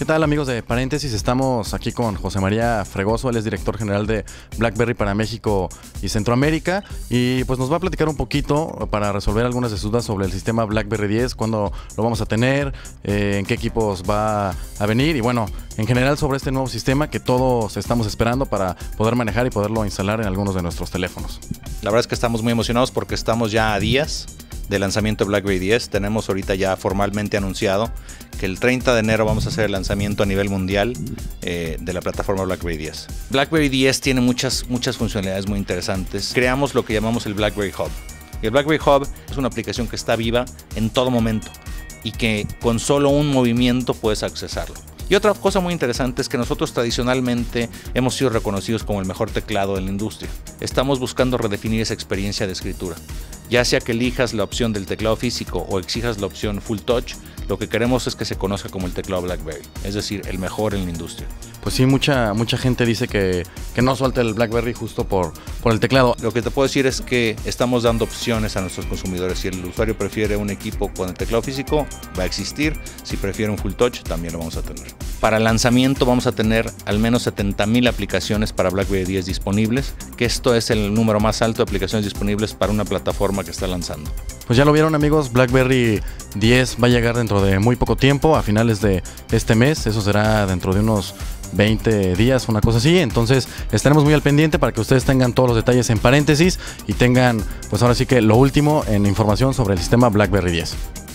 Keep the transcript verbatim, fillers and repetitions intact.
tal, amigos de Paréntesis? Estamos aquí con José María Fregoso, él es director general de BlackBerry para México y Centroamérica, y pues nos va a platicar un poquito para resolver algunas de sus dudas sobre el sistema BlackBerry diez, cuándo lo vamos a tener, eh, en qué equipos va a venir y bueno, en general sobre este nuevo sistema que todos estamos esperando para poder manejar y poderlo instalar en algunos de nuestros teléfonos. La verdad es que estamos muy emocionados porque estamos ya a días del lanzamiento de BlackBerry diez. Tenemos ahorita ya formalmente anunciado que el treinta de enero vamos a hacer el lanzamiento a nivel mundial eh, de la plataforma BlackBerry diez. BlackBerry diez tiene muchas, muchas funcionalidades muy interesantes. Creamos lo que llamamos el BlackBerry Hub. Y el BlackBerry Hub es una aplicación que está viva en todo momento y que con solo un movimiento puedes accesarlo. Y otra cosa muy interesante es que nosotros tradicionalmente hemos sido reconocidos como el mejor teclado de la industria. Estamos buscando redefinir esa experiencia de escritura. Ya sea que elijas la opción del teclado físico o exijas la opción Full Touch, lo que queremos es que se conozca como el teclado BlackBerry, es decir, el mejor en la industria. Pues sí, mucha, mucha gente dice que, que no suelta el BlackBerry justo por, por el teclado. Lo que te puedo decir es que estamos dando opciones a nuestros consumidores. Si el usuario prefiere un equipo con el teclado físico, va a existir. Si prefiere un Full Touch, también lo vamos a tener. Para el lanzamiento vamos a tener al menos setenta mil aplicaciones para BlackBerry diez disponibles, que esto es el número más alto de aplicaciones disponibles para una plataforma que está lanzando. Pues ya lo vieron, amigos, BlackBerry diez va a llegar dentro de muy poco tiempo, a finales de este mes. Eso será dentro de unos veinte días, una cosa así. Entonces estaremos muy al pendiente para que ustedes tengan todos los detalles en Paréntesis y tengan pues ahora sí que lo último en información sobre el sistema BlackBerry diez.